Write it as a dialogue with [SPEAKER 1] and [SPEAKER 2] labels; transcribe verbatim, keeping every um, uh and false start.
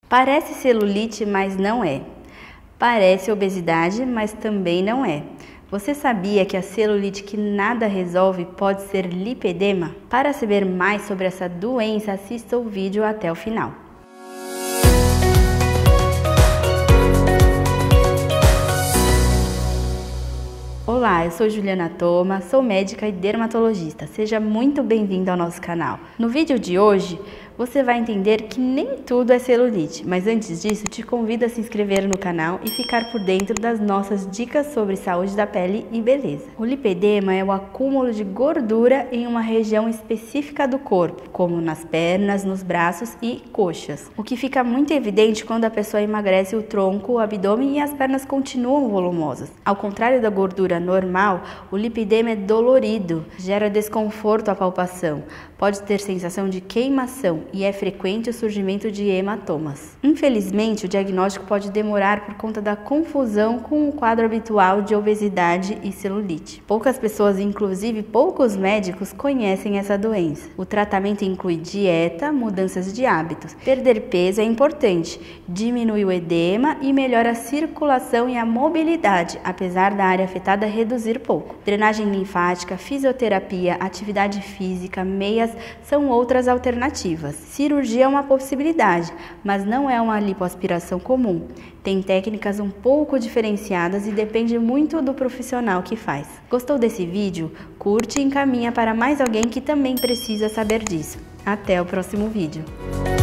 [SPEAKER 1] Parece celulite, mas não é. Parece obesidade, mas também não é. Você sabia que a celulite que nada resolve pode ser lipedema? Para saber mais sobre essa doença, assista o vídeo até o final. Olá, eu sou Juliana Toma, sou médica e dermatologista. Seja muito bem-vindo ao nosso canal. No vídeo de hoje, você vai entender que nem tudo é celulite, mas antes disso, te convido a se inscrever no canal e ficar por dentro das nossas dicas sobre saúde da pele e beleza. O lipedema é o acúmulo de gordura em uma região específica do corpo, como nas pernas, nos braços e coxas, o que fica muito evidente quando a pessoa emagrece o tronco, o abdômen e as pernas continuam volumosas. Ao contrário da gordura normal, o lipedema é dolorido, gera desconforto à palpação, pode ter sensação de queimação e é frequente o surgimento de hematomas. Infelizmente, o diagnóstico pode demorar por conta da confusão com o quadro habitual de obesidade e celulite. Poucas pessoas, inclusive poucos médicos, conhecem essa doença. O tratamento inclui dieta, mudanças de hábitos. Perder peso é importante, diminui o edema e melhora a circulação e a mobilidade, apesar da área afetada reduzir pouco. Drenagem linfática, fisioterapia, atividade física, meias são outras alternativas. Cirurgia é uma possibilidade, mas não é uma lipoaspiração comum. Tem técnicas um pouco diferenciadas e depende muito do profissional que faz. Gostou desse vídeo? Curte e encaminha para mais alguém que também precisa saber disso. Até o próximo vídeo.